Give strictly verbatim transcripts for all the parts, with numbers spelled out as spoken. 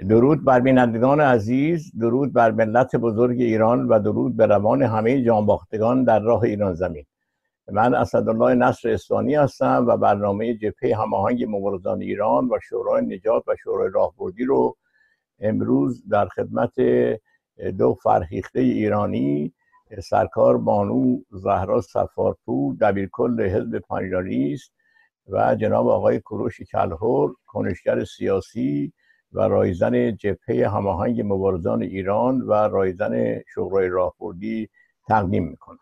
درود بر بینندگان عزیز، درود بر ملت بزرگ ایران و درود به روان همه جانباختگان در راه ایران زمین. من اسدالله نصر اصفهانی هستم و برنامه جبهه هماهنگ مبارزان ایران و شورای نجات و شورای راهبردی رو امروز در خدمت دو فرهیخته ایرانی، سرکار بانو زهرا صفارپور دبیرکل حزب پنجاریست و جناب آقای کوروش کلهر کنشگر سیاسی و رایزن جبهه هماهنگ مبارزان ایران و رایزن شورای راهبردی تقدیم میکنم.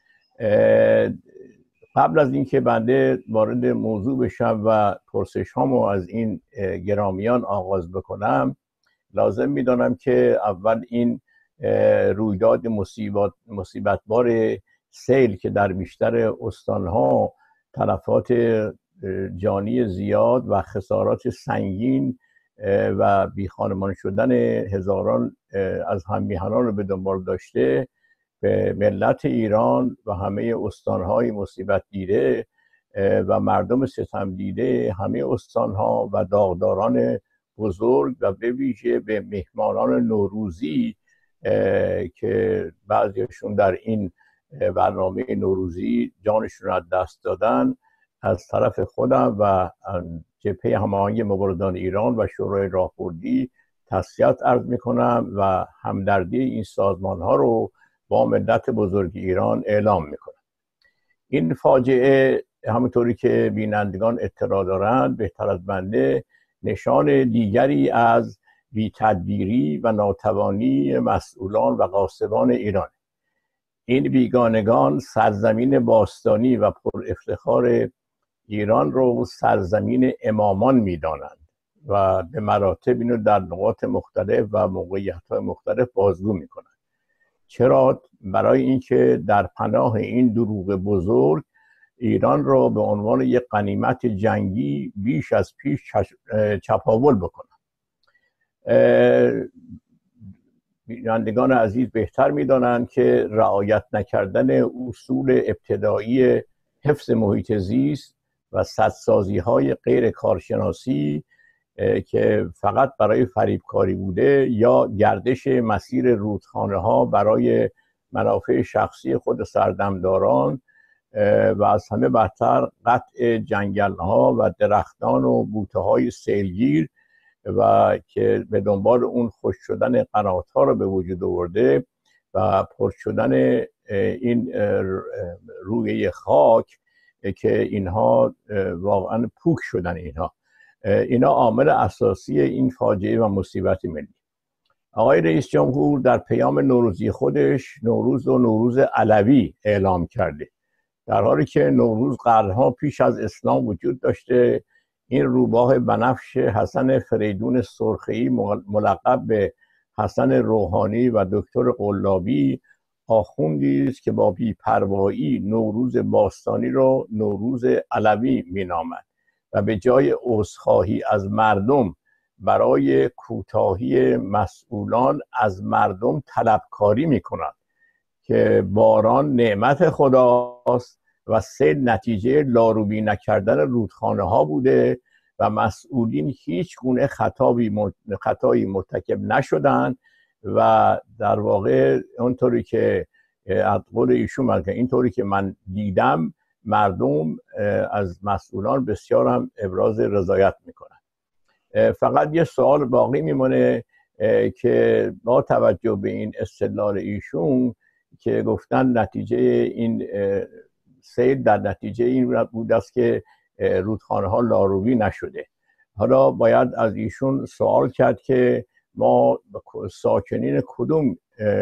قبل از اینکه بنده وارد موضوع بشم و پرسش هامو از این گرامیان آغاز بکنم، لازم میدانم که اول این رویداد مصیبت مصیبتبار سیل که در بیشتر استانها تلفات جانی زیاد و خسارات سنگین و بیخانمان شدن هزاران از هم‌میهنان رو به دنبال داشته، به ملت ایران و همه استانهای مصیبت دیده و مردم ستم دیده همه استانها و داغداران بزرگ و به ویژه به مهمانان نوروزی که بعضیشون در این برنامه نوروزی جانشون را دست دادن، از طرف خودم و جبهه هماهنگ مبارزان ایران و شورای راهبردی تسلیت عرض میکنم و همدردی این سازمان ها رو با ملت بزرگ ایران اعلام میکنم. این فاجعه همونطوری که بینندگان اطلاع دارند بهتر از بنده نشان دیگری از بی‌تدبیری و ناتوانی مسئولان و قاصدان ایران. این بیگانگان سرزمین باستانی و پر افتخار ایران رو سرزمین امامان میدانند و به مراتب اینو در نقاط مختلف و موقعیت‌های مختلف بازگو میکنند. چرا؟ برای اینکه در پناه این دروغ بزرگ ایران را به عنوان یک غنیمت جنگی بیش از پیش چپاول بکنند. بینندگان عزیز بهتر میدانند که رعایت نکردن اصول ابتدایی حفظ محیط زیست و سدسازی های غیر کارشناسی که فقط برای فریبکاری بوده یا گردش مسیر رودخانه ها برای منافع شخصی خود سردمداران و از همه بدتر قطع جنگل ها و درختان و بوته های سیلگیر و که به دنبال اون خشک شدن قنات ها رو به وجود آورده و پر شدن این روی خاک که اینها واقعا پوک شدن. اینها اینا عامل اساسی این فاجعه و مصیبت ملی. آقای رئیس جمهور در پیام نوروزی خودش نوروز و نوروز علوی اعلام کرده، در حالی که نوروز قرنها پیش از اسلام وجود داشته. این روباه بنفش حسن فریدون سرخی ملقب به حسن روحانی و دکتر قلابی آخوندی است که با بی‌پروایی نوروز باستانی رو نوروز علوی مینامد و به جای عذرخواهی از مردم برای کوتاهی مسئولان از مردم طلبکاری میکند که باران نعمت خداست و سیل نتیجه لاروبی نکردن رودخانه ها بوده و مسئولین هیچ گونه خطایی خطایی مرتکب نشدند و در واقع اونطوری که از قول ایشون من اینطوری که من دیدم مردم از مسئولان بسیار هم ابراز رضایت میکنن. فقط یه سوال باقی میمونه که با توجه به این استدلال ایشون که گفتن نتیجه این سیل در نتیجه این بود است که رودخانه ها لاروبی نشده، حالا باید از ایشون سوال کرد که ما ساکنین کدوم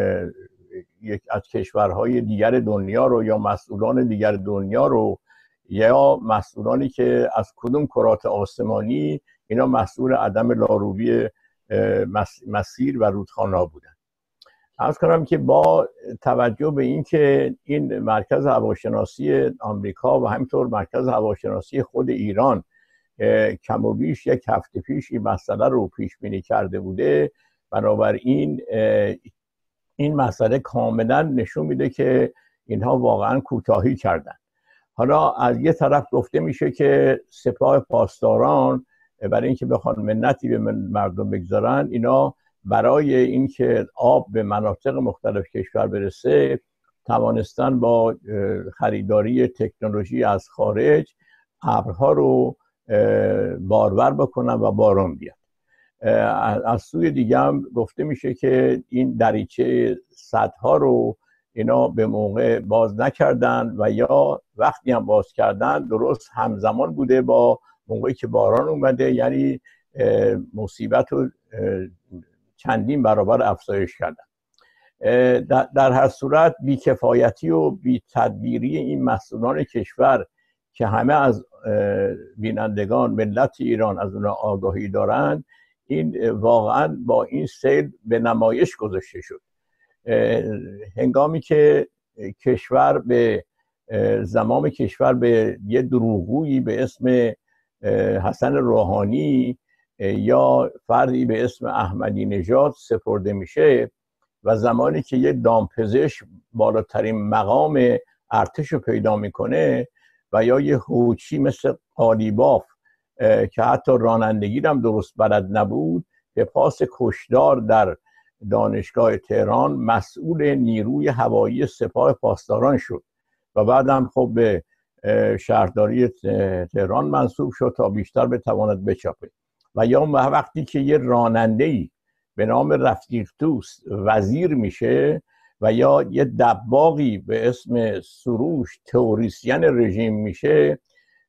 یک از کشورهای دیگر دنیا رو یا مسئولان دیگر دنیا رو یا مسئولانی که از کدوم کرات آسمانی اینا مسئول عدم لاروبی مسیر و رودخانه ها بودن. عرض کنم که با توجه به این که این مرکز هواشناسی آمریکا و همینطور مرکز هواشناسی خود ایران کم و بیش یک هفته پیش این مسئله رو پیش بینی کرده بوده، بنابراین این مسئله کاملا نشون میده که اینها واقعا کوتاهی کردن. حالا از یه طرف گفته میشه که سپاه پاسداران برای اینکه بخوان منتی به مردم بگذارن، اینا برای اینکه آب به مناطق مختلف کشور برسه توانستن با خریداری تکنولوژی از خارج ابرها رو بارور بکنن و باران بیاد. از سوی دیگه هم گفته میشه که این دریچه سدها رو اینا به موقع باز نکردن و یا وقتی هم باز کردن درست همزمان بوده با موقعی که باران اومده، یعنی مصیبت رو چندین برابر افزایش کردن. در هر صورت بیکفایتی و بی‌تدبیری این مسئولان کشور که همه از بینندگان ملت ایران از اونها آگاهی دارند، این واقعا با این سیل به نمایش گذاشته شد. هنگامی که کشور به زمام کشور به یه دروغگویی به اسم حسن روحانی یا فردی به اسم احمدی نژاد سپرده میشه و زمانی که یه دامپزشک بالاترین مقام ارتش رو پیدا میکنه و یا یه هوچی مثل قالیباف که حتی رانندگی هم درست بلد نبود به پاس کشدار در دانشگاه تهران مسئول نیروی هوایی سپاه پاسداران شد و بعدم خب به شهرداری تهران منصوب شد تا بیشتر بتواند بچاپه. و یا وقتی که یه راننده‌ای به نام رفیق دوست وزیر میشه و یا یه دباغی به اسم سروش تئوریسین رژیم میشه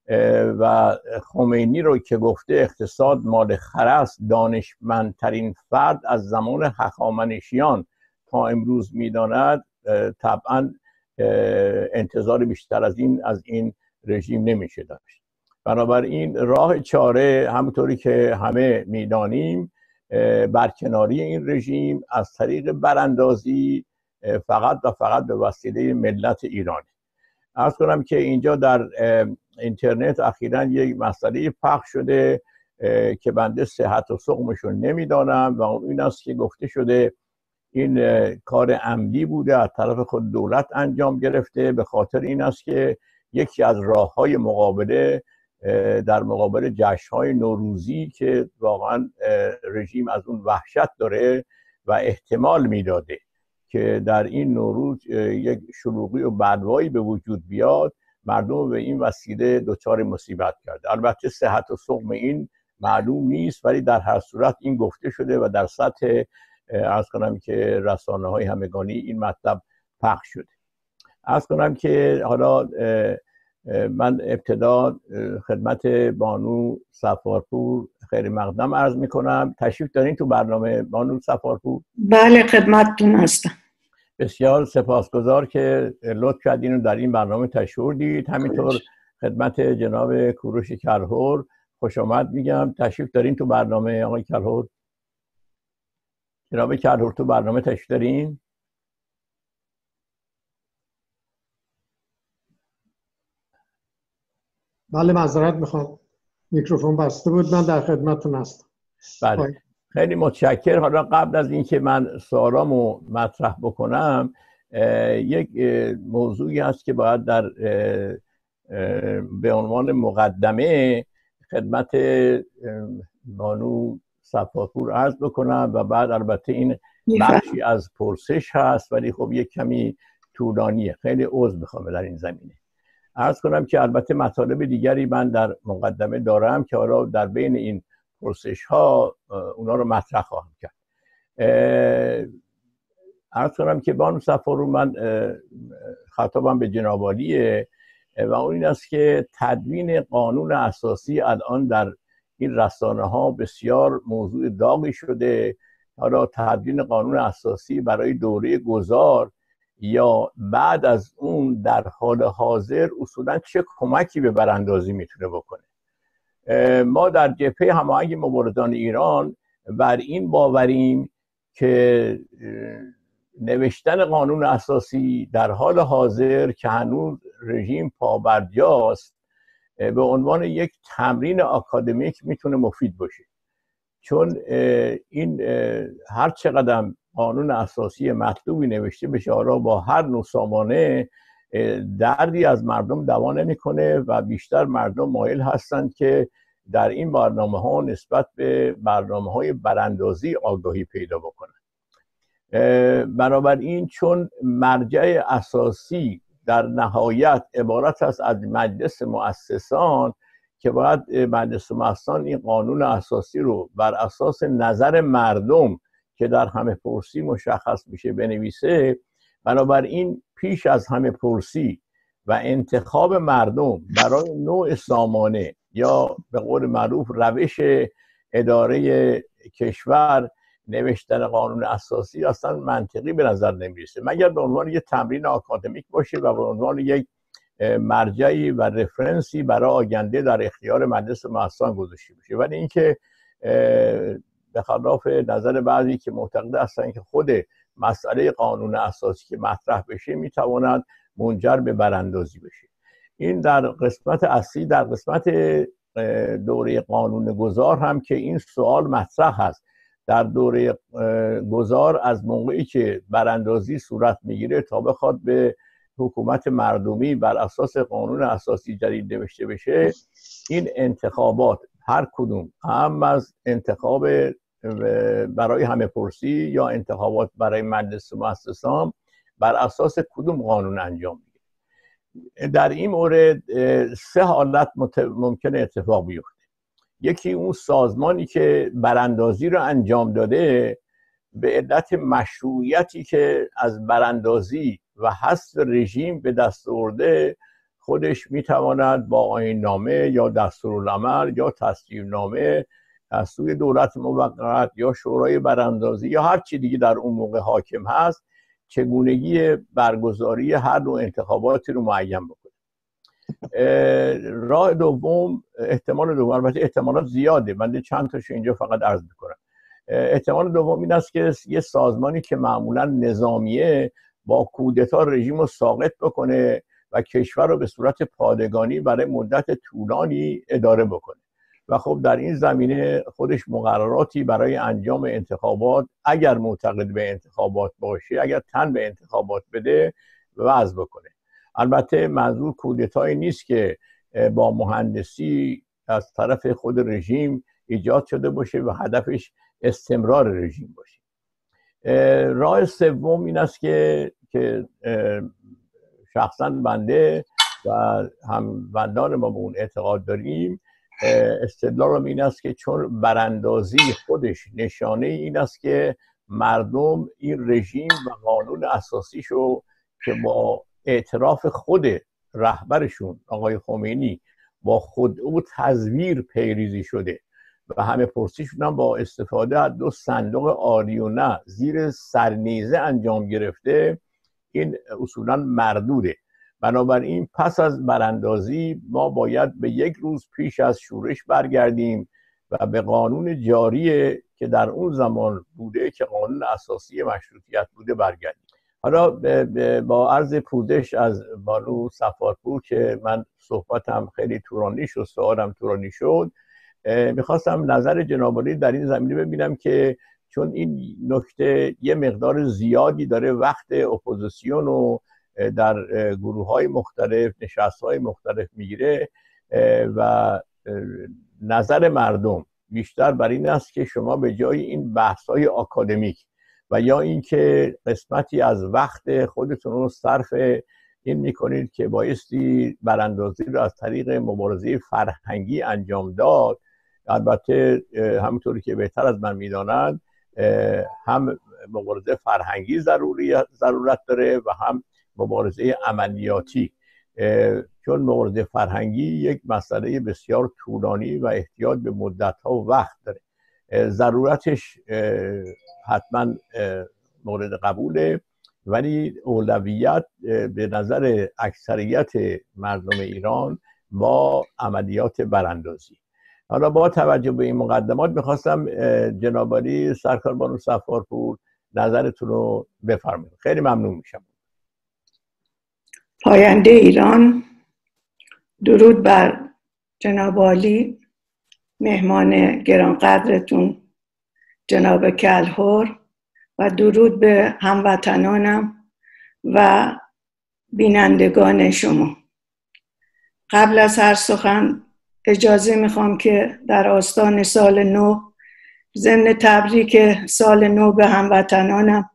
و خمینی رو که گفته اقتصاد مال خرس دانشمندترین فرد از زمان هخامنشیان تا امروز میداند، طبعا انتظار بیشتر از این از این رژیم نمیشه داشت. بنابراین راه چاره همونطوری که همه میدانیم برکناری این رژیم از طریق براندازی فقط و فقط به وسیله ملت ایران. عرض کنم که اینجا در اینترنت اخیراً یک مسئله پخش شده که بنده صحت و سقمشون نمیدانم و این است که گفته شده این کار عمدی بوده از طرف خود دولت انجام گرفته، به خاطر این است که یکی از راه‌های مقابله در مقابل جشن‌های نوروزی که واقعا رژیم از اون وحشت داره و احتمال میداده که در این نوروز یک شلوغی و بدوایی به وجود بیاد، مردم به این وسیله دچار مصیبت کرده. البته صحت و سقم این معلوم نیست، ولی در هر صورت این گفته شده و در سطح عرض کنم که رسانه‌های همگانی این مطلب پخش شده. عرض کنم که حالا من ابتدا خدمت بانو صفارپور خیر مقدم عرض میکنم. تشریف دارین تو برنامه بانو صفارپور؟ بله خدمتتون هستم. بسیار سپاسگزار که لطف کردین و در این برنامه تشریف دید. همینطور خدمت جناب کوروش کلهر خوش آمد میگم. تشریف دارین تو برنامه آقای کلهر؟ جناب کلهر تو برنامه تشریف دارین؟ بله معذرت میخوام، میکروفون بسته بود. من در خدمتتون هستم. بله خیلی متشکر. حالا قبل از اینکه من سوالامو مطرح بکنم، یک موضوعی هست که باید در به عنوان مقدمه خدمت بانو صفاپور عرض بکنم و بعد البته این بخشی از پرسش هست ولی خب یک کمی طولانیه، خیلی عذر میخوام در این زمینه. عرض کنم که البته مطالب دیگری من در مقدمه دارم که حالا در بین این پرسش ها اونا رو مطرح خواهم کرد. عرض کنم که بانو صفارپور من خطابم به جناب عالیه و اون این است که تدوین قانون اساسی الان در این رسانه ها بسیار موضوع داغی شده. حالا تدوین قانون اساسی برای دوره گذار یا بعد از اون در حال حاضر اصولا چه کمکی به براندازی میتونه بکنه؟ ما در جبهه هماهنگ مبارزان ایران بر این باوریم که نوشتن قانون اساسی در حال حاضر که هنوز رژیم پابرجاست به عنوان یک تمرین آکادمیک میتونه مفید باشه، چون این هر چقدر قانون اساسی مطلوبی نوشته بشه حالا با هر نوع سامانه دردی از مردم دوا نمیکنه و بیشتر مردم مایل هستند که در این برنامه ها نسبت به برنامه های براندازی آگاهی پیدا بکنن. بنابراین چون مرجع اساسی در نهایت عبارت است از مجلس مؤسسان که باید مجلس مؤسسان این قانون اساسی رو بر اساس نظر مردم که در همه پرسی مشخص میشه بنویسه، بنابراین پیش از همه پرسی و انتخاب مردم برای نوع سامانه یا به قول معروف روش اداره کشور نوشتن قانون اساسی اصلا منطقی به نظر نمیرسه، مگر به عنوان یک تمرین آکادمیک باشه و به عنوان یک مرجعی و رفرنسی برای آینده در اختیار مجلس مؤسسان گذاشته بشه. ولی اینکه به خلاف نظر بعضی که معتقد هستند که خود مسئله قانون اساسی که مطرح بشه میتواند منجر به براندازی بشه. این در قسمت اصلی، در قسمت دوره قانون گذار هم که این سوال مطرح هست. در دوره گذار از موقعی که براندازی صورت میگیره تا بخواد به حکومت مردمی بر اساس قانون اساسی جدید نوشته بشه، این انتخابات هر کدوم هم از انتخاب برای همه پرسی یا انتخابات برای مجلس مؤسسان بر اساس کدوم قانون انجام میگیره. در این مورد سه حالت ممکنه اتفاق بیفته. یکی اون سازمانی که براندازی رو انجام داده به علت مشروعیتی که از براندازی و حذف رژیم به دست آورده خودش میتواند با آیین نامه یا دستورالعمل یا تصویب نامه از سوی دولت موقت یا شورای براندازی یا هر چی دیگه در اون موقع حاکم هست چگونگی برگزاری هر نوع انتخاباتی رو معین بکنه. راه دوم، احتمال دوم، البته احتمالات زیاده، من چند تاشو اینجا فقط عرض میکنم. احتمال دوم این است که یه سازمانی که معمولا نظامیه با کودتا رژیم رو ساقط بکنه و کشور رو به صورت پادگانی برای مدت طولانی اداره بکنه و خب در این زمینه خودش مقرراتی برای انجام انتخابات اگر معتقد به انتخابات باشه، اگر تن به انتخابات بده وضع بکنه. البته منظور کودتایی نیست که با مهندسی از طرف خود رژیم ایجاد شده باشه و هدفش استمرار رژیم باشه. راه سوم این است که که شخصا بنده و هم بندان ما به اون اعتقاد داریم، استدلال این است که چون براندازی خودش نشانه این است که مردم این رژیم و قانون اساسیشو که با اعتراف خود رهبرشون آقای خمینی با خود او تزویر پیریزی شده و همه پرسیشون هم با استفاده از دو صندوق آری و نه زیر سرنیزه انجام گرفته، این اصولا مردوده. بنابراین پس از براندازی ما باید به یک روز پیش از شورش برگردیم و به قانون جاری که در اون زمان بوده که قانون اساسی مشروطیت بوده برگردیم. حالا با عرض پوزش از بانو صفارپور که من صحبتم خیلی طولانی شد، سوالم طولانی شد، میخواستم نظر جناب عالی در این زمینه ببینم که چون این نکته یه مقدار زیادی داره وقت اپوزیسیون رو در گروه های مختلف، نشست های مختلف میگیره و نظر مردم بیشتر بر این است که شما به جای این بحث های آکادمیک و یا اینکه قسمتی از وقت خودتون رو صرف این میکنید که بایستی براندازی رو از طریق مبارزه فرهنگی انجام داد، البته همونطوری که بهتر از من میدانند هم مبارزه فرهنگی ضروری ضرورت داره و هم مبارزه عملیاتی، چون مبارزه فرهنگی یک مسئله بسیار طولانی و احتیاج به مدت‌ها و وقت داره، ضرورتش حتما مورد قبوله، ولی اولویت به نظر اکثریت مردم ایران با عملیات براندازی. حالا با توجه به این مقدمات میخواستم جناب عالی سرکار بانو صفارپور نظرتون رو بفرمایید. خیلی ممنون میشم. پاینده ایران، درود بر جناب عالی، مهمان گرانقدرتون جناب کلهر و درود به هموطنانم و بینندگان شما. قبل از هر سخن اجازه میخوام که در آستان سال نو ضمن تبریک سال نو به هموطنانم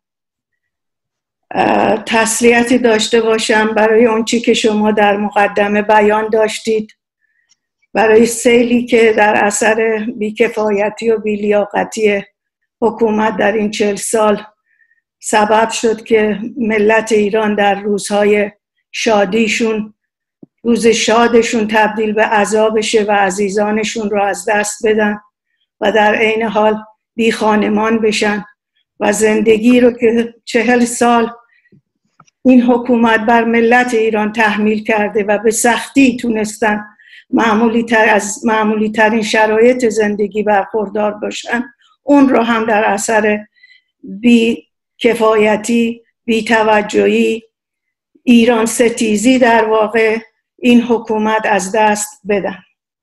تسلیتی داشته باشم برای اون چی که شما در مقدمه بیان داشتید، برای سیلی که در اثر بیکفایتی و بیلیاقتی حکومت در این چهل سال سبب شد که ملت ایران در روزهای شادیشون، روز شادشون تبدیل به عذاب شه و عزیزانشون رو از دست بدن و در عین حال بی خانمان بشن و زندگی رو که چهل سال این حکومت بر ملت ایران تحمیل کرده و به سختی تونستن معمولی تر از معمولی ترین شرایط زندگی برخوردار باشن، اون رو هم در اثر بی کفایتی، بی توجهی، ایران ستیزی در واقع این حکومت از دست بدن.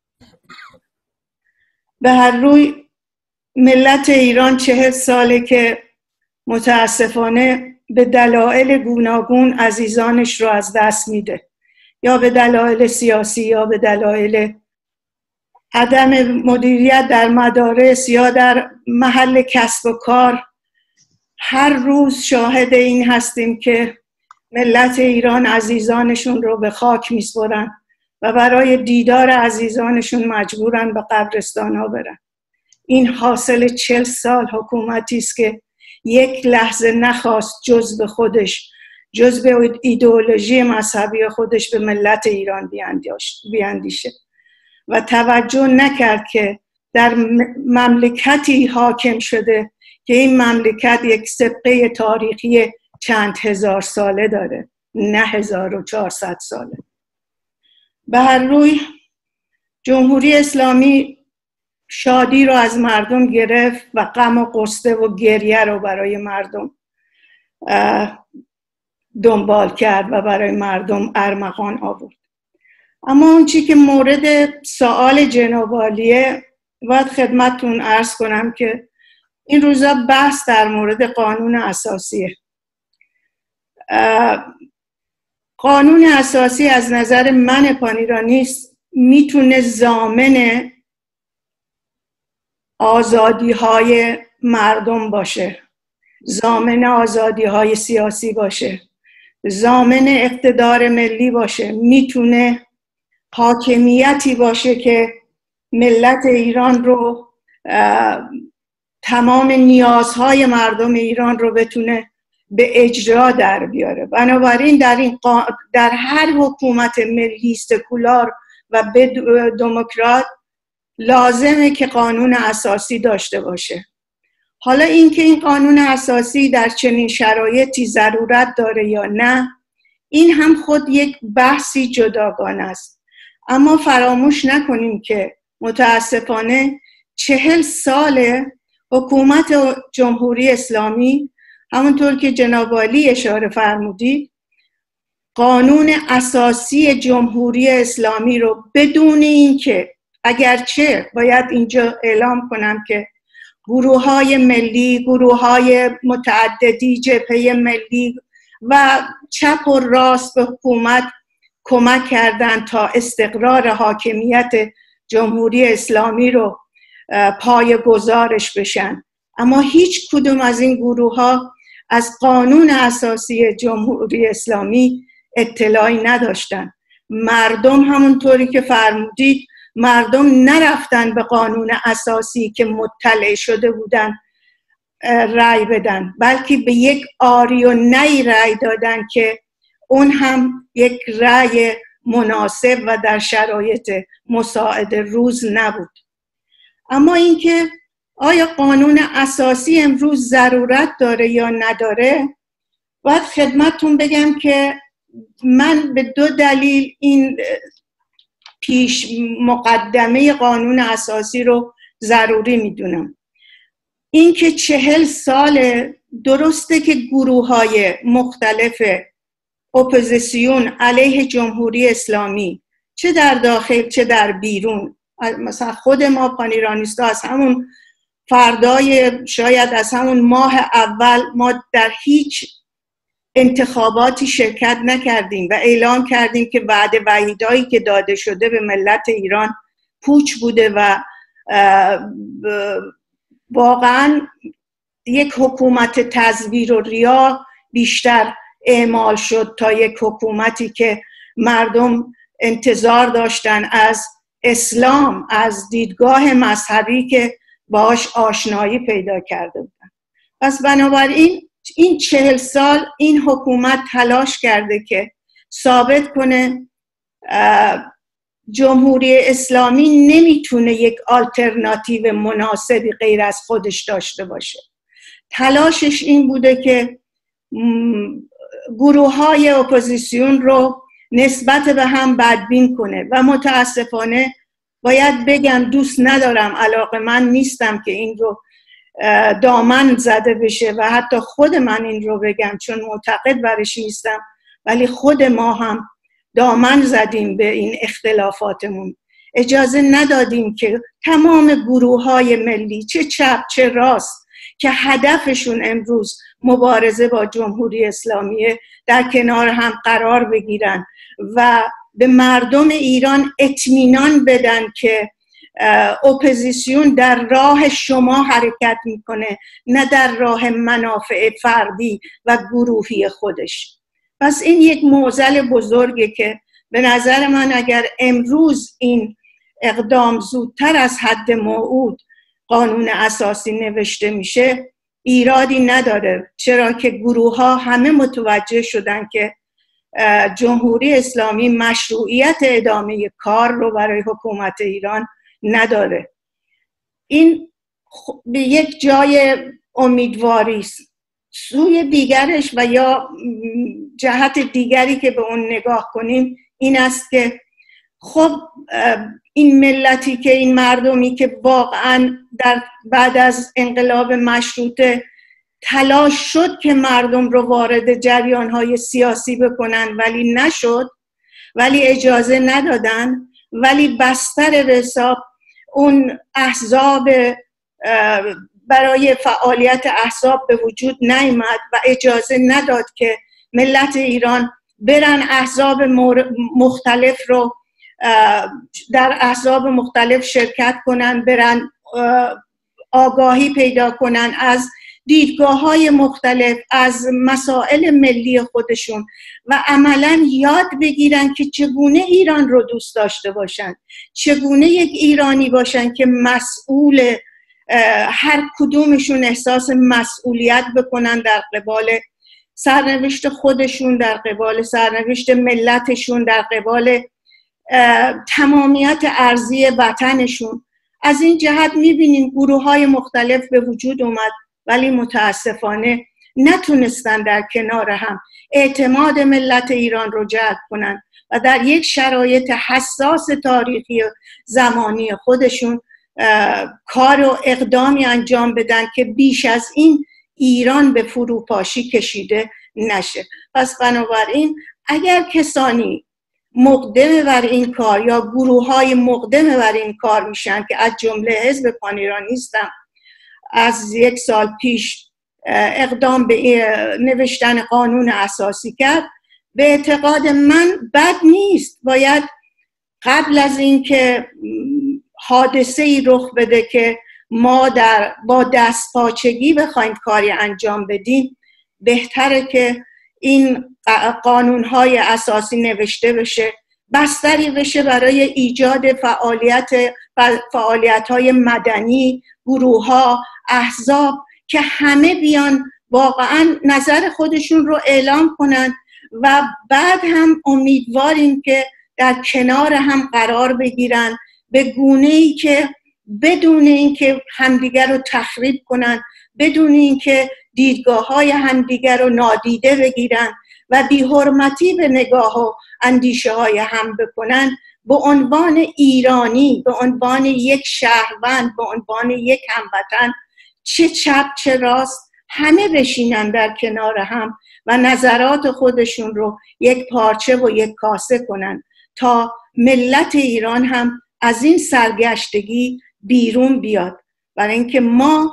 به هر روی ملت ایران چهل ساله که متاسفانه به دلایل گوناگون عزیزانش رو از دست میده، یا به دلایل سیاسی یا به دلایل عدم مدیریت در مدارس یا در محل کسب و کار. هر روز شاهد این هستیم که ملت ایران عزیزانشون رو به خاک میسپرن و برای دیدار عزیزانشون مجبورن به قبرستان ها برن. این حاصل چل سال حکومتی است که یک لحظه نخواست جز به خودش، جز به ایدئولوژی مذهبی خودش به ملت ایران بیاندیشه و توجه نکرد که در مملکتی حاکم شده که این مملکت یک سابقه تاریخی چند هزار ساله داره، نه هزار و چهارصد ساله. به هر روی جمهوری اسلامی شادی رو از مردم گرفت و غم و غصه و گریه رو برای مردم دنبال کرد و برای مردم ارمغان آورد. اما اون چی که مورد سوال جناب عالیه، باید خدمتتون عرض کنم که این روزا بحث در مورد قانون اساسیه. قانون اساسی از نظر من پانیرانیست میتونه ضامن آزادی های مردم باشه، ضامن آزادی های سیاسی باشه، ضامن اقتدار ملی باشه، میتونه حاکمیتی باشه که ملت ایران رو، تمام نیازهای مردم ایران رو بتونه به اجرا در بیاره. بنابراین در این قا... در هر حکومت ملی سکولار و دموکرات لازمه که قانون اساسی داشته باشه. حالا اینکه این قانون اساسی در چنین شرایطی ضرورت داره یا نه، این هم خود یک بحثی جداگانه است. اما فراموش نکنیم که متاسفانه چهل سال حکومت جمهوری اسلامی، همونطور که جناب عالی اشاره فرمودید، قانون اساسی جمهوری اسلامی رو بدون اینکه، اگرچه باید اینجا اعلام کنم که گروه‌های ملی، گروه‌های متعددی، جبهه ملی و چپ و راست به حکومت کمک کردند تا استقرار حاکمیت جمهوری اسلامی رو پای گزارش بشن، اما هیچ کدوم از این گروه‌ها از قانون اساسی جمهوری اسلامی اطلاعی نداشتن. مردم همونطوری که فرمودید، مردم نرفتن به قانون اساسی که مطلع شده بودن رأی بدن، بلکه به یک آری و نی رأی دادن که اون هم یک رأی مناسب و در شرایط مساعد روز نبود. اما اینکه آیا قانون اساسی امروز ضرورت داره یا نداره، باید خدمتتون بگم که من به دو دلیل این پیش مقدمه قانون اساسی رو ضروری میدونم. این که چهل سال درسته که گروه‌های مختلف اپوزیسیون علیه جمهوری اسلامی، چه در داخل چه در بیرون، مثلا خود ما پانیرانیستا از همون فردای شاید از همون ماه اول ما در هیچ انتخاباتی شرکت نکردیم و اعلام کردیم که وعده وعیدایی که داده شده به ملت ایران پوچ بوده و واقعا یک حکومت تزویر و ریا بیشتر اعمال شد تا یک حکومتی که مردم انتظار داشتن از اسلام، از دیدگاه مذهبی که باهاش آشنایی پیدا کرده بودن. پس بنابراین این چهل سال این حکومت تلاش کرده که ثابت کنه جمهوری اسلامی نمیتونه یک آلترناتیو مناسبی غیر از خودش داشته باشه. تلاشش این بوده که گروه های اپوزیسیون رو نسبت به هم بدبین کنه و متاسفانه باید بگم دوست ندارم، علاقه من نیستم که این رو دامن زده بشه و حتی خود من این رو بگم چون معتقد برش نیستم، ولی خود ما هم دامن زدیم به این اختلافاتمون. اجازه ندادیم که تمام گروه های ملی چه چپ چه راست که هدفشون امروز مبارزه با جمهوری اسلامی در کنار هم قرار بگیرن و به مردم ایران اطمینان بدن که اپوزیسیون در راه شما حرکت میکنه، نه در راه منافع فردی و گروهی خودش. پس این یک معضل بزرگه که به نظر من اگر امروز این اقدام زودتر از حد موعود قانون اساسی نوشته میشه ایرادی نداره، چرا که گروه ها همه متوجه شدن که جمهوری اسلامی مشروعیت ادامه کار رو برای حکومت ایران نداره. این به یک جای امیدواری است. سوی دیگرش و یا جهت دیگری که به اون نگاه کنیم این است که خب این ملتی که این مردمی که واقعا در بعد از انقلاب مشروطه تلاش شد که مردم رو وارد جریان‌های سیاسی بکنن ولی نشد، ولی اجازه ندادن، ولی بستر به حساب اون احزاب برای فعالیت احزاب به وجود نیامد و اجازه نداد که ملت ایران برن احزاب مختلف رو در احزاب مختلف شرکت کنن، برن آگاهی پیدا کنن از دیدگاه‌های مختلف از مسائل ملی خودشون و عملاً یاد بگیرن که چگونه ایران رو دوست داشته باشن، چگونه یک ایرانی باشن که مسئول هر کدومشون احساس مسئولیت بکنن در قبال سرنوشت خودشون، در قبال سرنوشت ملتشون، در قبال تمامیت ارضی وطنشون. از این جهت می‌بینیم گروه‌های مختلف به وجود اومد ولی متاسفانه نتونستن در کنار هم اعتماد ملت ایران رو جلب کنن و در یک شرایط حساس تاریخی زمانی خودشون کار و اقدامی انجام بدن که بیش از این ایران به فروپاشی کشیده نشه. پس بنابراین اگر کسانی مقدم بر این کار یا گروه‌های مقدم بر این کار میشن که از جمله حزب پانیرانیستم از یک سال پیش اقدام به نوشتن قانون اساسی کرد، به اعتقاد من بد نیست. باید قبل از این که حادثه ای رخ بده که ما در با دستپاچگی بخوایم کاری انجام بدیم، بهتره که این قانون‌های اساسی نوشته بشه، بستری بشه برای ایجاد فعالیت فعالیت‌های مدنی، گروه‌ها، احزاب که همه بیان واقعا نظر خودشون رو اعلام کنن و بعد هم امیدواریم که در کنار هم قرار بگیرن به گونه‌ای که بدون اینکه همدیگر رو تخریب کنن، بدون اینکه دیدگاه‌های همدیگر رو نادیده بگیرن و بی‌حرمتی به نگاه و اندیشه‌های هم بکنن، به عنوان ایرانی، به عنوان یک شهروند، به عنوان یک هموطن، چه چپ چه راست، همه بشینن در کنار هم و نظرات خودشون رو یک پارچه و یک کاسه کنن تا ملت ایران هم از این سرگشتگی بیرون بیاد. برای اینکه ما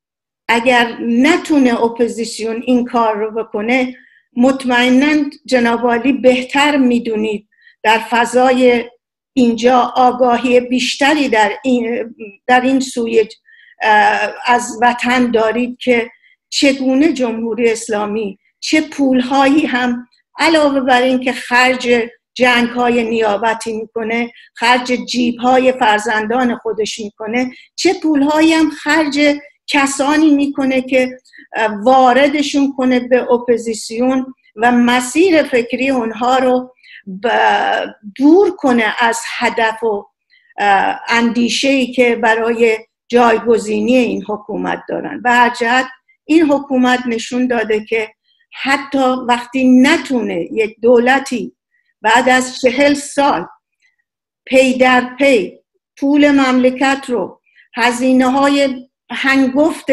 اگر نتونه اپوزیسیون این کار رو بکنه، مطمئناً جناب عالی بهتر میدونید در فضای اینجا آگاهی بیشتری در این, در این سوی از وطن دارید که چگونه جمهوری اسلامی چه پولهایی هم علاوه بر این که خرج جنگ‌های نیابتی میکنه، خرج جیب‌های فرزندان خودش میکنه، چه پولهایی هم خرج کسانی میکنه که واردشون کنه به اپوزیسیون و مسیر فکری اونها رو دور کنه از هدف و اندیشه‌ای که برای جایگزینی این حکومت دارن. به هر جهت این حکومت نشون داده که حتی وقتی نتونه یک دولتی بعد از چهل سال پی در پی پول مملکت رو، هزینه های هنگفت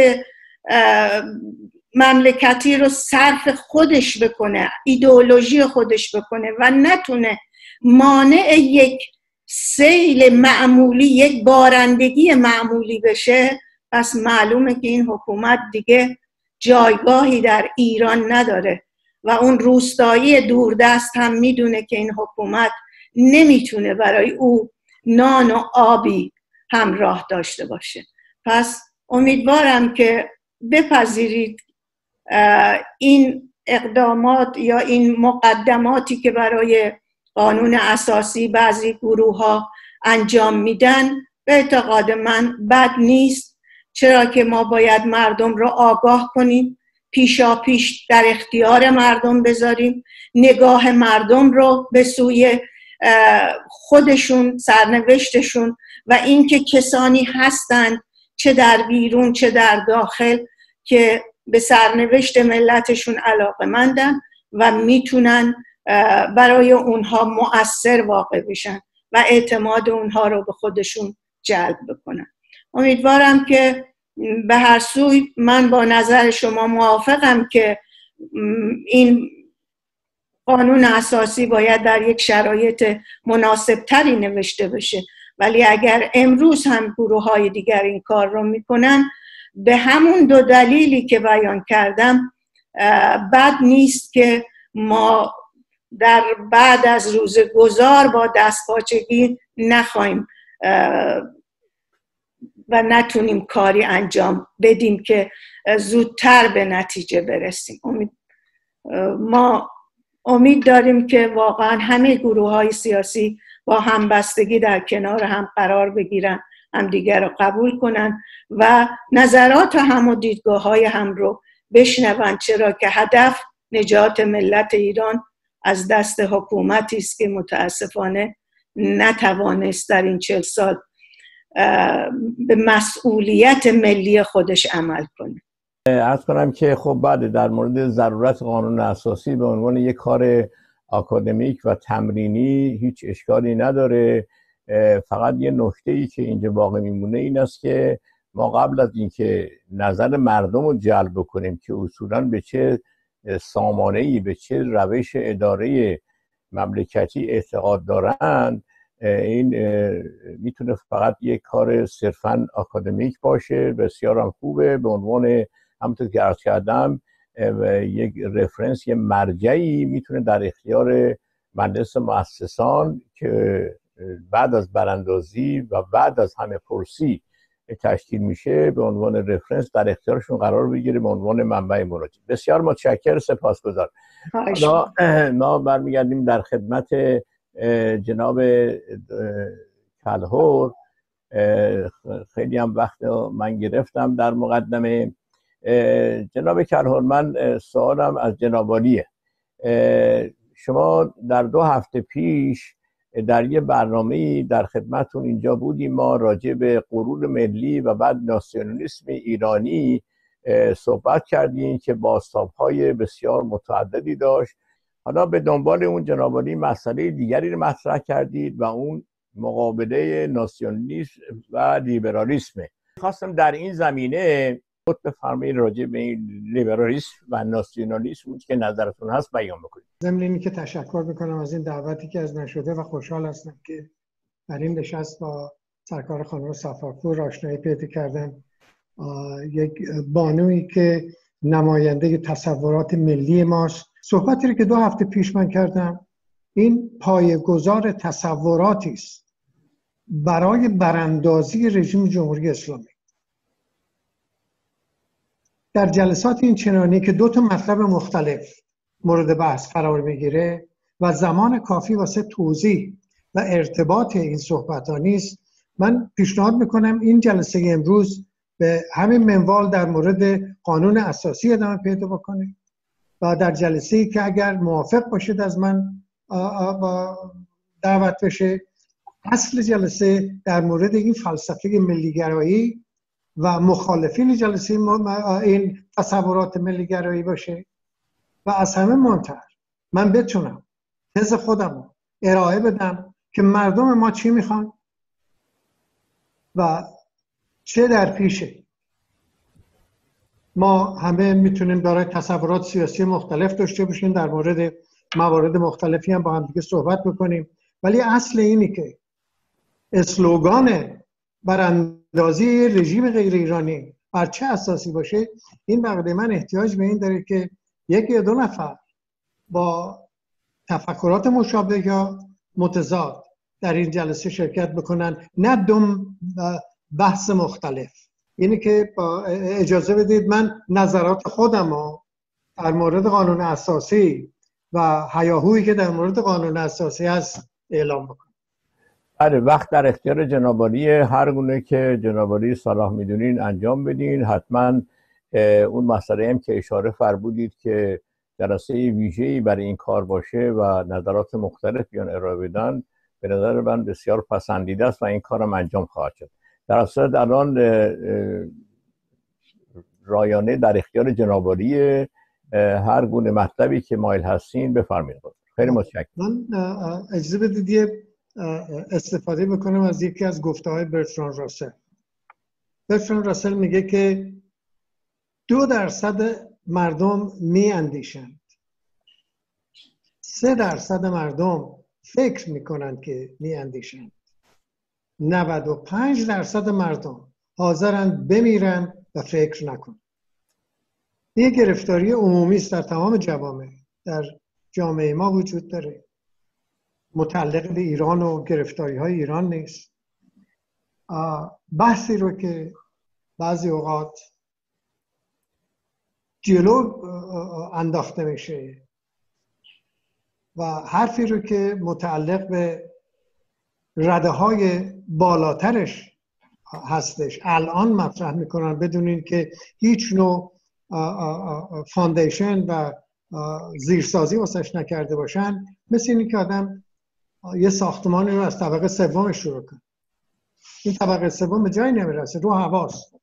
مملکتی رو صرف خودش بکنه، ایدئولوژی خودش بکنه و نتونه مانع یک سیل معمولی، یک بارندگی معمولی بشه، پس معلومه که این حکومت دیگه جایگاهی در ایران نداره و اون روستایی دوردست هم میدونه که این حکومت نمیتونه برای او نان و آبی همراه داشته باشه. پس امیدوارم که بپذیرید این اقدامات یا این مقدماتی که برای قانون اساسی بعضی گروه ها انجام میدن به اعتقاد من بد نیست، چرا که ما باید مردم رو آگاه کنیم، پیشا پیش در اختیار مردم بذاریم، نگاه مردم رو به سوی خودشون، سرنوشتشون و اینکه کسانی هستند چه در بیرون چه در داخل که به سرنوشت ملتشون علاقه‌مندن و میتونن برای اونها مؤثر واقع بشن و اعتماد اونها رو به خودشون جلب بکنن. امیدوارم که به هر سوی من با نظر شما موافقم که این قانون اساسی باید در یک شرایط مناسب تری نوشته بشه، ولی اگر امروز هم گروه های دیگر این کار رو میکنن به همون دو دلیلی که بیان کردم بد نیست که ما در بعد از روز گذار با دستپاچگی نخواهیم و نتونیم کاری انجام بدیم که زودتر به نتیجه برسیم. امید ما امید داریم که واقعا همه گروه های سیاسی با همبستگی در کنار هم قرار بگیرن، هم دیگر رو قبول کنن و نظرات هم و دیدگاه های هم رو بشنون، چرا که هدف نجات ملت ایران از دست حکومتی است که متاسفانه نتوانست در این چهل سال به مسئولیت ملی خودش عمل کنه. عرض کنم که خب بعد در مورد ضرورت قانون اساسی به عنوان یک کار آکادمیک و تمرینی هیچ اشکالی نداره، فقط یه نکته‌ای که اینجا باقی میمونه این است که ما قبل از اینکه نظر مردم رو جلب کنیم که اصولاً به چه سامانه‌ای، به چه روش اداره مملکتی اعتقاد دارند، این میتونه فقط یک کار صرفاً آکادمیک باشه. بسیار هم خوبه، به عنوان همونطور که عرض کردم یک رفرنس، یک مرجعی میتونه در اختیار مجلس مؤسسان که بعد از براندازی و بعد از همه پرسی تشکیل میشه به عنوان رفرنس در اختیارشون قرار بگیره به عنوان منبع مراجعه. بسیار متشکرم، سپاسگزار. حالا ما برمیگردیم در خدمت جناب کلهر. خیلی هم وقت من گرفتم در مقدمه. جناب کلهر، من سوالم از جناب عالیه. شما در دو هفته پیش در یه برنامه‌ای در خدمتون اینجا بودیم، ما راجع به غرور ملی و بعد ناسیونالیسم ایرانی صحبت کردیم که بازتاب‌های بسیار متعددی داشت. حالا به دنبال اون جناب عالی مسئله دیگری رو مطرح کردید و اون مقابله ناسیونالیسم و لیبرالیسم. خواستم در این زمینه خود بفرمایید راجع به این لیبرالیسم و ناسیونالیسم که نظرتون هست بیان بکنید. ضمن اینکه تشکر میکنم از این دعوتی که از من شده و خوشحال هستم که در این نشست با سرکار خانم صفاپور آشنایی پیدا کردم، یک بانویی که نماینده تصورات ملی ماست. صحبتی رو که دو هفته پیش من کردم این پایه‌گذار تصوراتی است برای براندازی رژیم جمهوری اسلامی. در جلسات این چنانی که دو تا مطلب مختلف مورد بحث قرار میگیره و زمان کافی واسه توضیح و ارتباط این صحبت‌ها نیست، من پیشنهاد میکنم این جلسه امروز به همین منوال در مورد قانون اساسی ادامه پیدا بکنه و در جلسه‌ای که اگر موافق باشید از من دعوت بشه، اصل جلسه در مورد این فلسفه ملیگرایی و مخالفین جلسه این تصورات ملیگرایی باشه و از همه مهمتر من بتونم تز خودم رو ارائه بدم که مردم ما چی میخوان و چه در پیشه. ما همه میتونیم برای تصورات سیاسی مختلف داشته باشیم، در مورد موارد مختلفی هم با هم دیگه صحبت بکنیم، ولی اصل اینی که اسلوگان براندازی رژیم غیر ایرانی بر چه اساسی باشه، این بقیده من احتیاج به این داره که یکی یا دو نفر با تفکرات مشابه یا متضاد در این جلسه شرکت بکنن، نه دو بحث مختلف. اینی که با اجازه بدید من نظرات خودم رو در مورد قانون اساسی و هیاهویی که در مورد قانون اساسی هست اعلام بکنم. بله، وقت در اختیار جنابعالی، هر گونه که جنابعالی صلاح میدونین انجام بدین. حتما اون مسئله هم که اشاره فرمودید که جلسه ویژه‌ای برای این کار باشه و نظرات مختلف بیان ارائه بدن، به نظر من بسیار پسندیده است و این کارم انجام خواهد شد. در اصل الان رایانه در اختیار جنابعالی، هر گونه مطلبی که مایل هستین بفرمایید. خیلی متشکرم. من اجازه بدید یه استفاده بکنم از یکی از گفته‌های برتراند راسل. برتراند راسل میگه که دو درصد مردم میاندیشند، سه درصد مردم فکر میکنند که میاندیشند، نود و پنج درصد مردم حاضرند بمیرند و فکر نکنند. یه گرفتاری عمومی است در تمام جوامع، در جامعه ما وجود داره، متعلق به ایران و گرفتاری های ایران نیست. بحثی رو که بعضی اوقات جلو انداخته میشه و حرفی رو که متعلق به رده های بالاترش هستش الان مطرح میکنن بدون این که هیچ نوع فاندیشن و زیرسازی واسش نکرده باشن، مثل اینی که آدم یه ساختمانی رو از طبقه سوم شروع کنه. این طبقه سوم به جایی نمیرسه، رو هواست.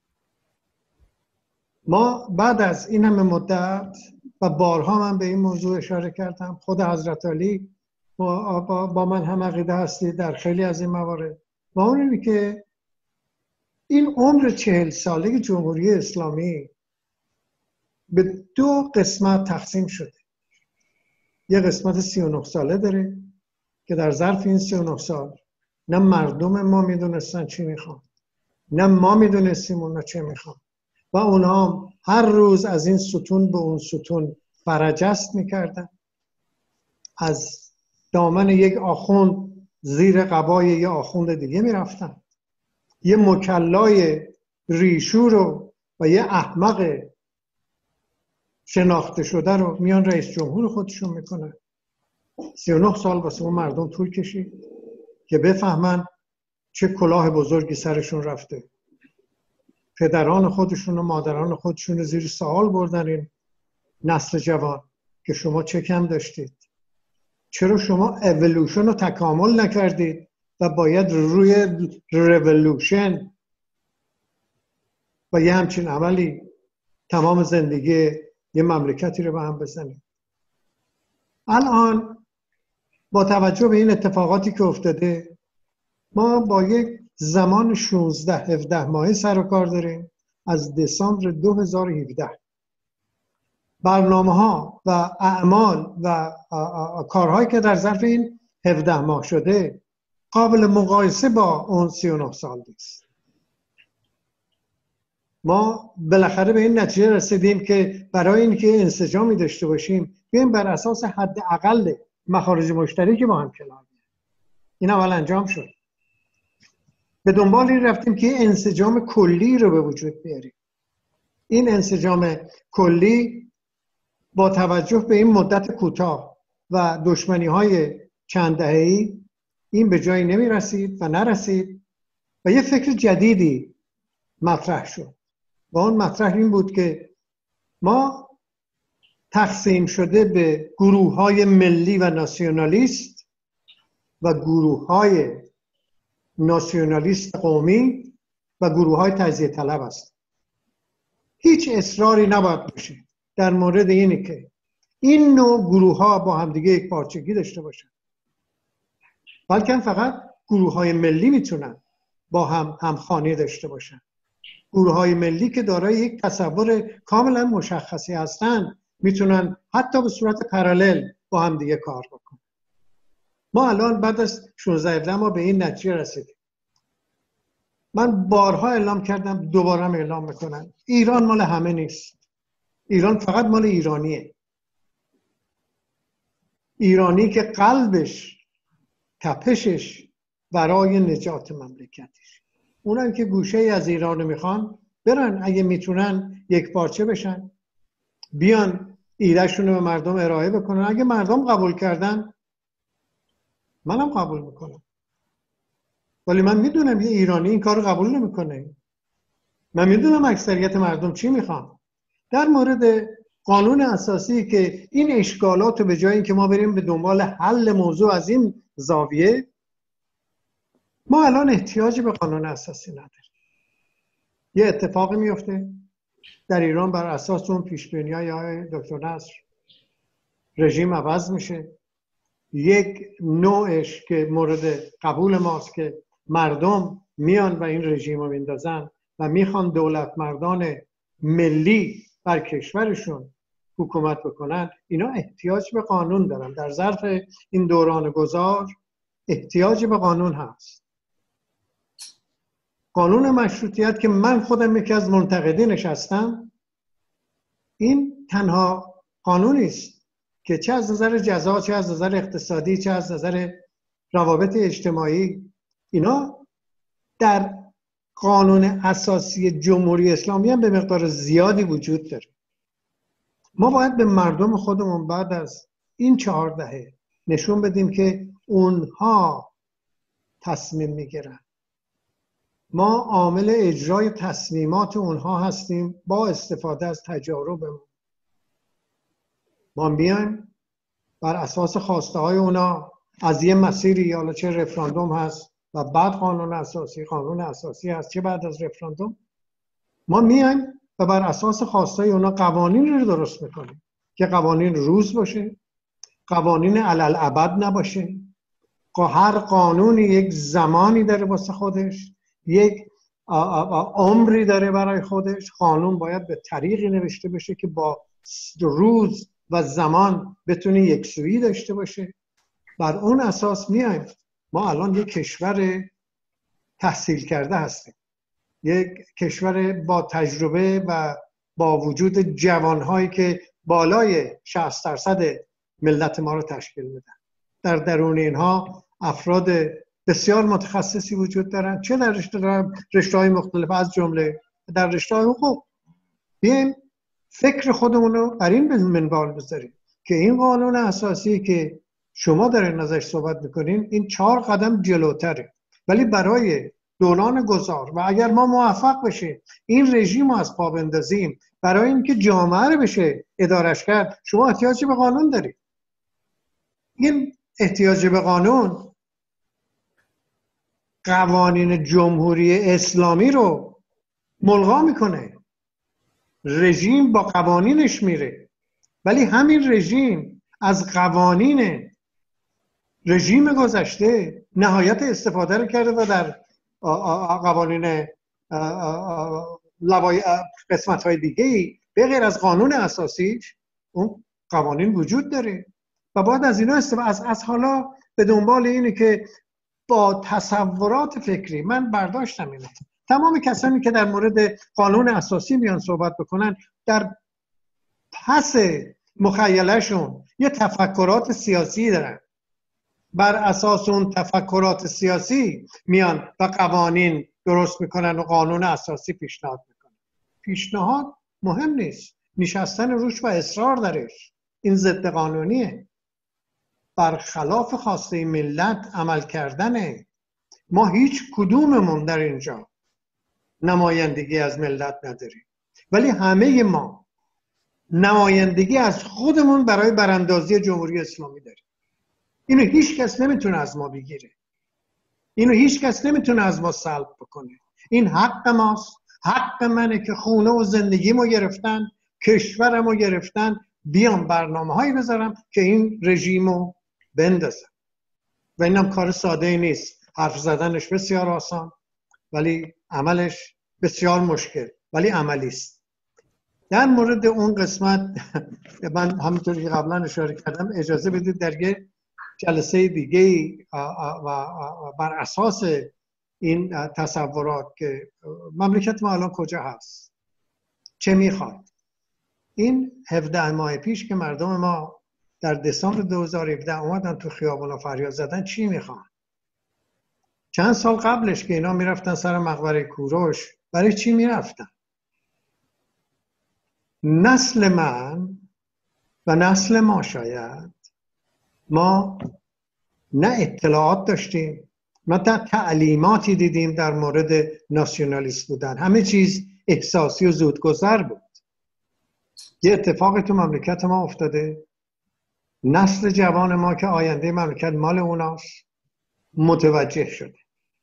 ما بعد از این همه مدت و بارها من به این موضوع اشاره کردم، خود حضرت علی با, با, با من هم عقیده هستی در خیلی از این موارد، و اون اینه که این عمر چهل ساله جمهوری اسلامی به دو قسمت تقسیم شده. یه قسمت سی و نه ساله داره که در ظرف این سی و نه سال نه مردم ما میدونستن چی میخوان، نه ما میدونستیم اونا چی میخوان، و اونا هم هر روز از این ستون به اون ستون برجست میکردن، از دامن یک آخوند زیر قبای یه آخوند دیگه میرفتن، یه مکلای ریشو رو و یه احمق شناخته شده رو میان رئیس جمهور خودشون میکنن. سی و نه سال واسه اون مردم طول کشید که بفهمن چه کلاه بزرگی سرشون رفته. پدران خودشون و مادران خودشون رو زیر سوال بردن این نسل جوان که شما چه کم داشتید؟ چرا شما اولوشن رو تکامل نکردید و باید روی رولوشن و یه همچین عملی تمام زندگی یه مملکتی رو به هم بزنید؟ الان با توجه به این اتفاقاتی که افتاده، ما با یک زمان شانزده هفده ماهی سر و کار داریم. از دسامبر دو هزار و هفده برنامه ها و اعمال و کارهایی که در ظرف این هفده ماه شده قابل مقایسه با اون سی و نه سال نیست. ما بالاخره به این نتیجه رسیدیم که برای اینکه انسجامی داشته باشیم بیایم بر اساس حداقل مخارج مشترکی با هم کنار بیاییم. این اول انجام شد. به دنبال این رفتیم که انسجام کلی رو به وجود بیاریم. این انسجام کلی با توجه به این مدت کوتاه و دشمنی‌های چند دهه‌ای این به جایی نمی رسید و نرسید و یه فکر جدیدی مطرح شد و اون مطرح این بود که ما تقسیم شده به گروه‌های ملی و ناسیونالیست و گروه‌های ناسیونالیست قومی و گروه‌های تجزیه طلب است. هیچ اصراری نباید باشه در مورد اینه که این نوع گروه‌ها با همدیگه یک پارچگی داشته باشن، بلکه فقط گروه‌های ملی میتونن با هم همخوانی داشته باشن. گروه‌های ملی که دارای یک تصور کاملا مشخصی هستن میتونن حتی به صورت پارالل با هم دیگه کار بکنن. ما الان بعد از شانزده ماه به این نتیجه رسیدیم. من بارها اعلام کردم، دوباره هم اعلام میکنم، ایران مال همه نیست. ایران فقط مال ایرانیه. ایرانی که قلبش، تپشش برای نجات مملکتش. اونم که گوشه ای از ایران میخوان برن، اگه میتونن یک پارچه بشن، بیان ایدهشون رو به مردم ارائه بکنن. اگه مردم قبول کردن منم قبول میکنم، ولی من میدونم یه ایرانی این کار رو قبول نمیکنه. من میدونم اکثریت مردم چی میخوان. در مورد قانون اساسی که این اشکالات رو به جای اینکه ما بریم به دنبال حل موضوع از این زاویه، ما الان احتیاجی به قانون اساسی نداریم. یه اتفاقی میفته در ایران بر اساس اون پیشبینی‌های دکتر نصر، رژیم عوض میشه. یک نوعش که مورد قبول ماست که مردم میان و این رژیم رو میندازن و میخوان دولت مردان ملی بر کشورشون حکومت بکنن، اینا احتیاج به قانون دارن. در ظرف این دوران گذار احتیاج به قانون هست. قانون مشروطیت که من خودم یکی از منتقدینش هستم، این تنها قانونی است که چه از نظر جزا، چه از نظر اقتصادی، چه از نظر روابط اجتماعی، اینا در قانون اساسی جمهوری اسلامی هم به مقدار زیادی وجود داره. ما باید به مردم خودمون بعد از این چهار دهه نشون بدیم که اونها تصمیم میگیرن. ما عامل اجرای تصمیمات اونها هستیم با استفاده از تجاربمون. ما بیایم بر اساس خواسته های اونا از یه مسیری، حالا چه رفراندوم هست و بعد قانون اساسی، قانون اساسی هست چه بعد از رفراندوم، ما میایم و بر اساس خواسته های اونا قوانین رو درست میکنیم که قوانین روز باشه، قوانین علل ابد نباشه. هر قانونی یک زمانی داره واسه خودش، یک عمری داره برای خودش. قانون باید به طریقی نوشته بشه که با روز و زمان بتونه یکسویی داشته باشه. بر اون اساس میایم. ما الان یک کشور تحصیل کرده هستیم، یک کشور با تجربه و با وجود جوانهایی که بالای شصت درصد ملت ما رو تشکیل میدن. در درون اینها افراد بسیار متخصصی وجود دارن، چه در رشته‌های مختلف از جمله در رشته حقوق. بیایم فکر خودمون رو بر این منوال بذاریم که این قانون اساسی که شما دارین ازش صحبت میکنین این چهار قدم جلوتره، ولی برای دوران گذار و اگر ما موفق بشیم این رژیم رو از پا بندازیم، برای اینکه جامعه رو بشه ادارش کرد، شما احتیاجی به قانون دارید. این احتیاج به قانون قوانین جمهوری اسلامی رو ملغا میکنه. رژیم با قوانینش میره، ولی همین رژیم از قوانین رژیم گذشته نهایت استفاده رو کرده و در قوانین قسمت های دیگه به غیر از قانون اساسیش اون قوانین وجود داره و باید از اینا استفاده. از, از حالا به دنبال اینه که با تصورات فکری، من برداشتم اینه، تمام کسانی که در مورد قانون اساسی میان صحبت بکنن در پس مخیلهشون یه تفکرات سیاسی دارن بر اساس اون تفکرات سیاسی میان و قوانین درست میکنن و قانون اساسی پیشنهاد میکنن. پیشنهاد مهم نیست، نشستن روش و اصرار درش این ضد قانونیه، برخلاف خواسته ملت عمل کردنه. ما هیچ کدوممون در اینجا نمایندگی از ملت نداریم، ولی همه ما نمایندگی از خودمون برای براندازی جمهوری اسلامی داریم. اینو هیچ کس نمیتونه از ما بگیره، اینو هیچ کس نمیتونه از ما سلب بکنه. این حق ماست، حق منه که خونه و زندگیمو گرفتن، کشورمو گرفتن، بیام برنامه هایی بذارم که این رژیمو بندازم. و اینم کار ساده ای نیست، حرف زدنش بسیار آسان ولی عملش بسیار مشکل، ولی عملی است. در مورد اون قسمت من همونطوری که قبلا اشاره کردم اجازه بدید در یه جلسه دیگه و بر اساس این تصورات که مملکت ما الان کجا هست، چه میخواد. این هفده ماه پیش که مردم ما در دسامبر دو هزار و هفده اومدن تو خیابونا فریاد زدن چی میخوان؟ چند سال قبلش که اینا میرفتن سر مقبره کوروش برای چی میرفتن؟ نسل من و نسل ما شاید ما نه اطلاعات داشتیم نه تعلیماتی دیدیم در مورد ناسیونالیست بودن، همه چیز احساسی و زودگذر بود. یه اتفاقی تو مملکت ما افتاده، نسل جوان ما که آینده مملکت مال اوناست متوجه شده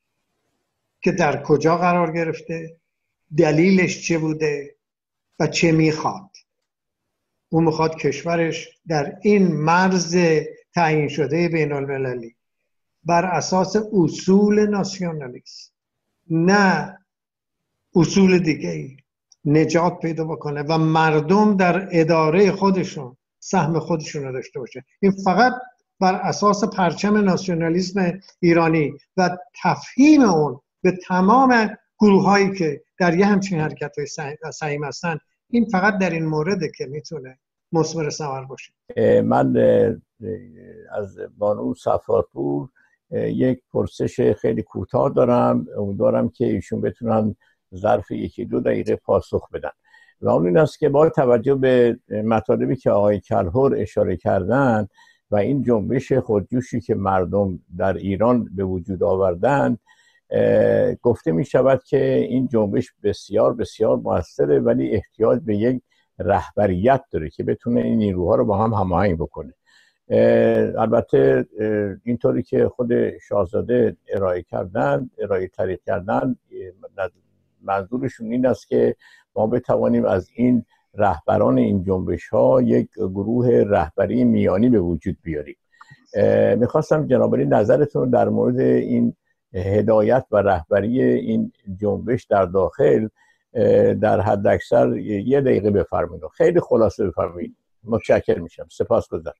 که در کجا قرار گرفته، دلیلش چه بوده و چه میخواد. اون میخواد کشورش در این مرز تعیین شده بین المللی بر اساس اصول ناسیونالیست نه اصول دیگه ای نجات پیدا بکنه و مردم در اداره خودشون سهم خودشون رو داشته باشه. این فقط بر اساس پرچم ناسیونالیسم ایرانی و تفهیم اون به تمام گروه هایی که در یه همچین حرکت های سعیم هستن، این فقط در این مورده که میتونه مثمر ثمر باشه. من از بانو صفارپور یک پرسش خیلی کوتاه دارم، امیدوارم که ایشون بتونن ظرف یکی دو دقیقه پاسخ بدن و اون این است که با توجه به مطالبی که آقای کلهر اشاره کردن و این جنبش خودجوشی که مردم در ایران به وجود آوردن، گفته می شود که این جنبش بسیار بسیار موثره ولی احتیاج به یک رهبریت داره که بتونه این نیروها رو با هم هماهنگ بکنه. البته اینطوری که خود شاهزاده ارائه کردن ارائه طریق کردن منظورشون این است که ما بتوانیم از این رهبران این جنبش ها یک گروه رهبری میانی به وجود بیاریم. میخواستم جناب عالی نظرتون در مورد این هدایت و رهبری این جنبش در داخل در حد اکثر یه دقیقه بفرمایید، خیلی خلاصه بفرمایید. متشکر میشم، سپاسگزارم.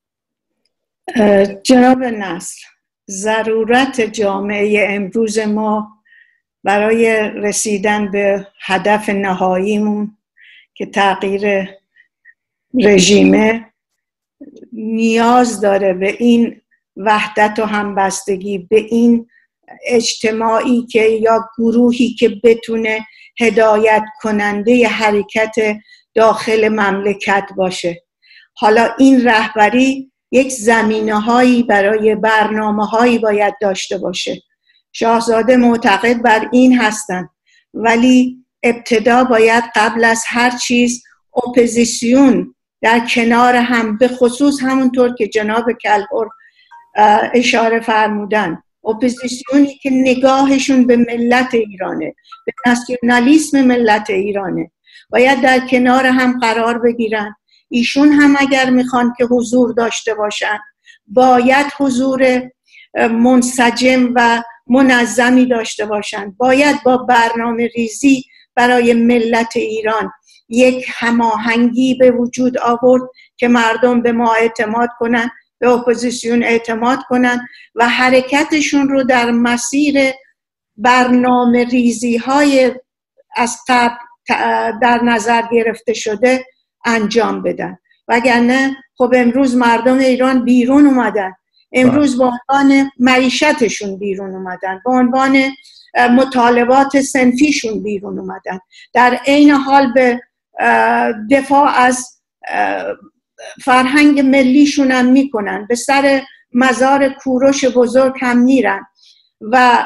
جناب نصر، ضرورت جامعه امروز ما برای رسیدن به هدف نهاییمون که تغییر رژیمه نیاز داره به این وحدت و همبستگی، به این اجتماعی که یا گروهی که بتونه هدایت کننده حرکت داخل مملکت باشه. حالا این رهبری یک زمینه هایی برای برنامه هایی باید داشته باشه. شاهزاده معتقد بر این هستند، ولی ابتدا باید قبل از هر چیز اپوزیسیون در کنار هم، به خصوص همونطور که جناب کلهر اشاره فرمودن، اپوزیسیونی که نگاهشون به ملت ایرانه، به ناسیونالیسم ملت ایرانه، باید در کنار هم قرار بگیرن. ایشون هم اگر میخوان که حضور داشته باشن باید حضور منسجم و منظمی داشته باشن، باید با برنامه ریزی برای ملت ایران یک هماهنگی به وجود آورد که مردم به ما اعتماد کنن، به اپوزیسیون اعتماد کنن و حرکتشون رو در مسیر برنامه ریزی های از قبل در نظر گرفته شده انجام بدن. وگرنه خب امروز مردم ایران بیرون اومدن، امروز با عنوان معیشتشون بیرون اومدن، با عنوان مطالبات صنفیشون بیرون اومدن، در عین حال به دفاع از فرهنگ ملیشون هم میکنن، به سر مزار کوروش بزرگ هم میرن و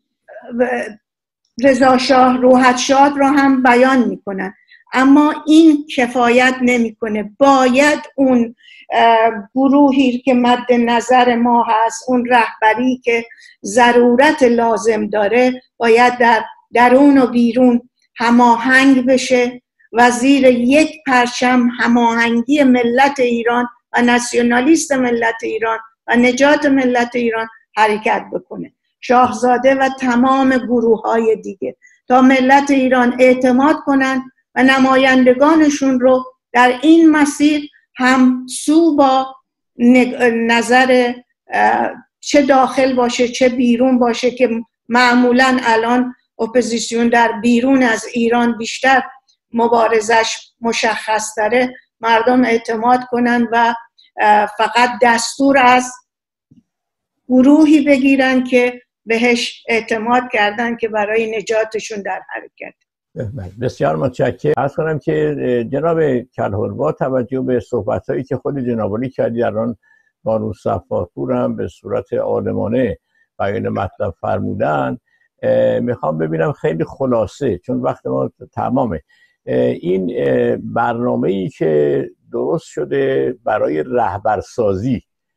رضا شاه روحت شاد رو هم بیان میکنن. اما این کفایت نمیکنه. باید اون گروهی که مد نظر ما هست، اون رهبری که ضرورت لازم داره، باید در درون و بیرون هماهنگ بشه و زیر یک پرچم هماهنگی ملت ایران و ناسیونالیست ملت ایران و نجات ملت ایران حرکت بکنه. شاهزاده و تمام گروه های دیگه تا ملت ایران اعتماد کنن و نمایندگانشون رو در این مسیر هم سو با نظر چه داخل باشه چه بیرون باشه، که معمولا الان اپوزیسیون در بیرون از ایران بیشتر مبارزش مشخص داره، مردم اعتماد کنن و فقط دستور از گروهی بگیرن که بهش اعتماد کردن که برای نجاتشون در حرکت. بسیار متشکرم. عرض کنم که جناب کلهر با توجه به صحبت‌هایی که خود جناب عالی کردی در آن بانو صفاپور هم به صورت عالمانه بیان مطلب فرمودن، میخوام ببینم خیلی خلاصه، چون وقت ما تمامه، این برنامه‌ای که درست شده برای رهبرسازی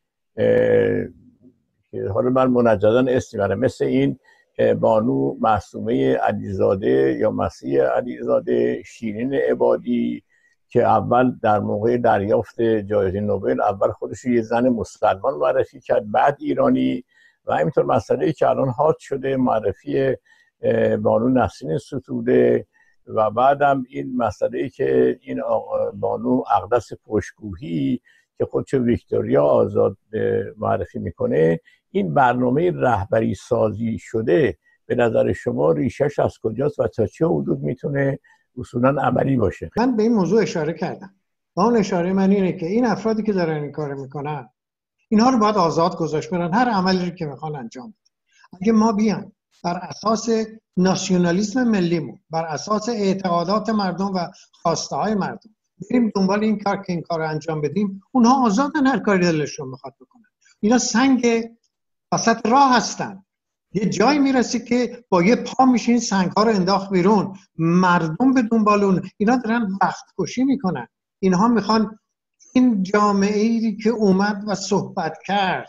که حالا من منجداً اسم میبرم، مثل این بانو معصومه علیزاده یا مسیح علیزاده، شیرین عبادی که اول در موقع دریافت جایزه نوبل اول خودش یه زن مسلمان معرفی کرد، بعد ایرانی، و همینطور مسئله‌ای که الان حاد شده معرفی بانو نسرین ستوده، و بعدم این مسئله‌ای که این بانو اقدس پشتگوهی که خودشو ویکتوریا آزاد معرفی میکنه. این برنامه رهبری سازی شده به نظر شما ریشش از کجاست و تا چه حدود میتونه اصولا عملی باشه؟ من به این موضوع اشاره کردم و اون اشاره من اینه که این افرادی که دارن این کار میکنن، اینها رو باید آزاد گذاشت برن هر عملی رو که میخوان انجام بدن. اگه ما بیان بر اساس ناسیونالیسم ملیمون، بر اساس اعتقادات مردم و خواسته های مردم بریم دنبال این کار که این کار رو انجام بدیم، اونها آزادن هر کاری دلشون میخواد بکنن. اینا سنگ وسط راه هستن. یه جایی میرسی که با یه پا میشه این سنگ ها رو انداخت بیرون، مردم به دنبال اون. اینا دارن وقت کشی میکنن. اینها میخوان این جامعه ای که اومد و صحبت کرد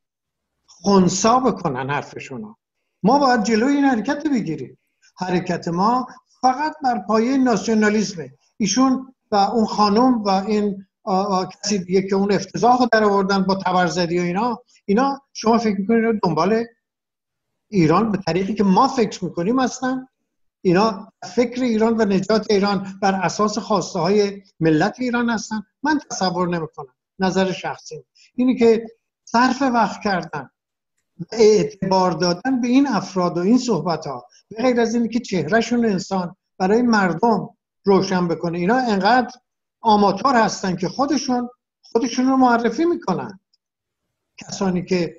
خنثی بکنن حرفشونو. ما باید جلوی این حرکت بگیریم. حرکت ما فقط بر پایه ناسیونالیسمه. ایشون و اون خانم و این کسی دیگه که اون افتضاح رو در آوردن با تبرزدی و اینا، اینا شما فکر میکنید دنبال ایران به طریقی که ما فکر میکنیم هستن؟ اینا فکر ایران و نجات ایران بر اساس خواسته های ملت ایران هستن؟ من تصور نمیکنم. نظر شخصی اینی که صرف وقت کردن، اعتبار دادن به این افراد و این صحبت ها، به غیر از اینی که چهرهشون انسان برای مردم روشن بکنه، اینا انقدر آماتور هستن که خودشون خودشون رو معرفی میکنن. کسانی که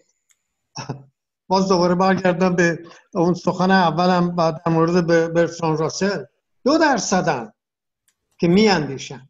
باز دوباره برگردم به اون سخن اولم بعد در مورد برتراند راسل، دو درصدن که میاندیشن.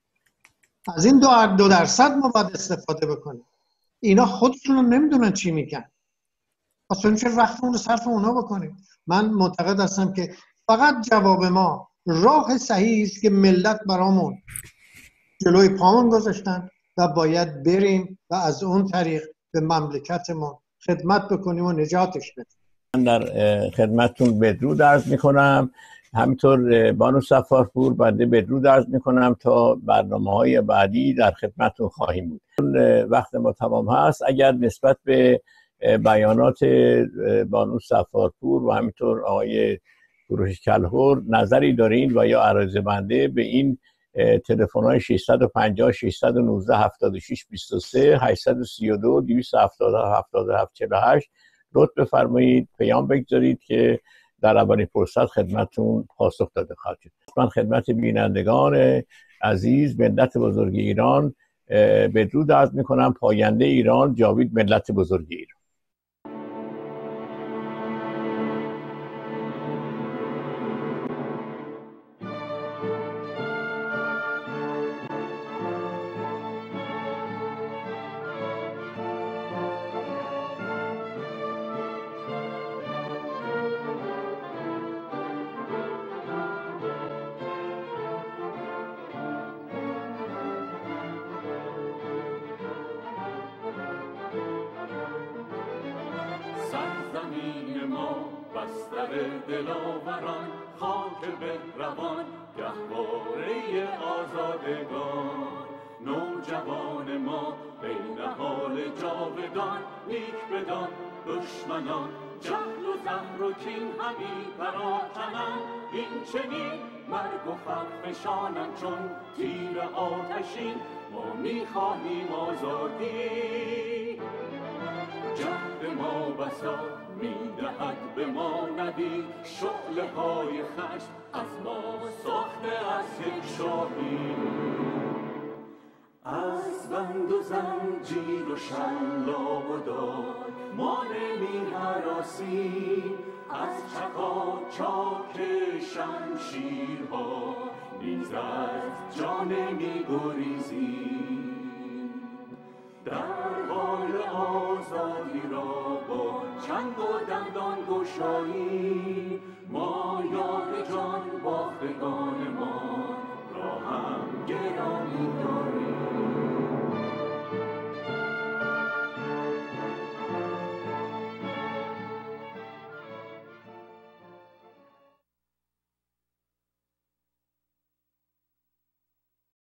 از این دو, دو درصد ما باید استفاده بکنیم. اینا خودشون رو نمیدونن چی میگن. اصلا چه وقتمون رو صرف اونا بکنیم. من معتقد هستم که فقط جواب ما راه صحیحی است که ملت برامون جلوی پامون گذاشتن و باید بریم و از اون طریق به مملکتمون خدمت بکنیم و نجاتش بدیم. من در خدمتتون بدرود عرض میکنم. همینطور بانو صفاپور بنده بدرود عرض میکنم تا برنامه‌های بعدی در خدمتتون خواهیم بود. وقت ما تمام هست. اگر نسبت به بیانات بانو صفاپور و همینطور آقای کوروش کلهر نظری دارین و یا عرضه بنده به این تلفن‌های ششصد و پنجاه ششصد و نوزده هفتاد و شش بیست و سه هشتصد و سی و دو دویست و هفتاد و هفتاد و هفت چهل و هشت لطف بفرمایید پیام بگذارید که در اولین فرصت خدمتتون پاسخ داده خواهد شد. من خدمت بینندگان عزیز ملت بزرگ ایران بدرود عرض میکنم. پاینده ایران، جاوید ملت بزرگ ایران. دلاوران خاک بهروان گهواره آزادگان، نوجوان ما بین حال جاودان، نیک بدان دشمنان جهل و زهر و کین همی پراکنند، این چنین مرگ و فرفشانند چون تیر آتشین، ما میخواهیم آزادی. جهد ما بسا میدهد به ما نوید، شعله های خشم از ما ساخته از یک شاهی، از بند و زنجیر و شلاق و دار ما نمی هراسیم، از چکا چاک شمشیرها نیز از جان می گریزیم.